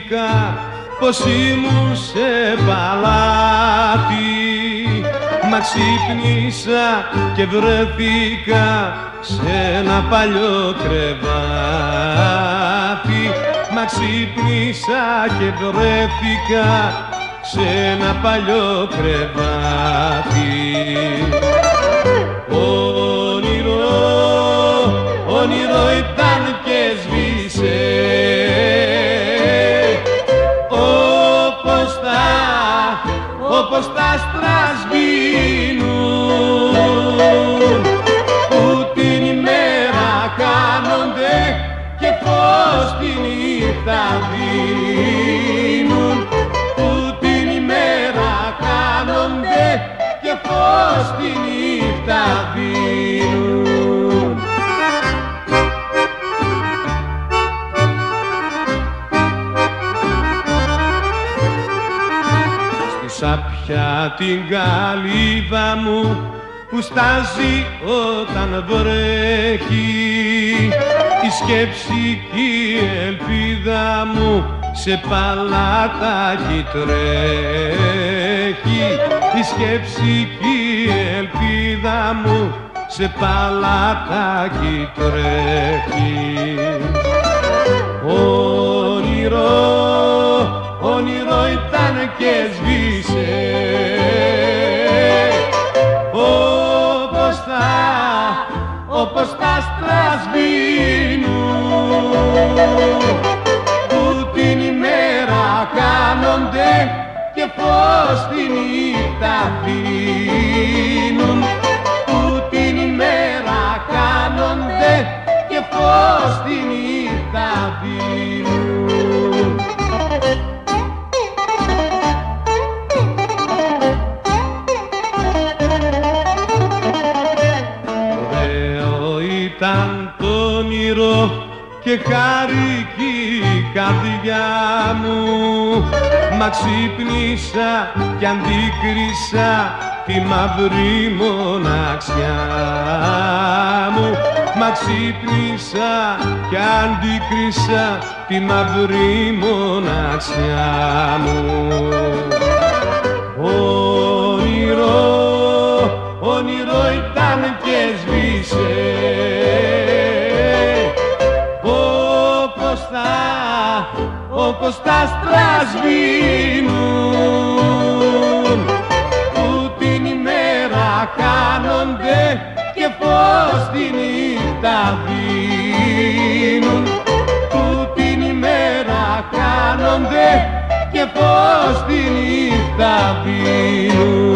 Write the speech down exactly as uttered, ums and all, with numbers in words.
θυμήθηκα πως ήμουν σε παλάτι, μα ξύπνησα και βρέθηκα σε ένα παλιό κρεβάτι. Μα ξύπνησα και βρέθηκα σε ένα παλιό κρεβάτι. Όνειρο, όνειρο ήταν και σβήσε, όπως τα, όπως τα άστρα σβήνουν, που την ημέρα κάνονται και φως τη νύχτα δίνουν, που την ημέρα κάνονται και φως τη νύχτα δίνουν. Στη σάπια την καλύβα μου που στάζει όταν βρέχει, η σκέψη και η ελπίδα μου σε παλάτακι τρέχει, η σκέψη και η ελπίδα μου σε παλάτακι τρέχει. Όνειρο, όνειρο ήταν και σβήσε, όπως τα, όπως τα άστρα σβήνουν, που την ημέρα κάνονται και φως τη νύχτα δίνουν, που την ημέρα κάνονται και φως τη νύχτα δίνουν. Ωραίο ήταν το όνειρο και χάρηκε η καρδιά μου, μα ξύπνησα κι αντίκρισα τη μαύρη μοναξιά μου, μα ξύπνησα κι αντίκρισα τη μαύρη μοναξιά μου. Όνειρο, όνειρο ήταν και σβήσε, όπως τα, όπως τα άστρα σβήνουν, που την ημέρα κάνονται και φως τη νύχτα δίνουν, που την ημέρα κάνονται και φως τη νύχτα δίνουν.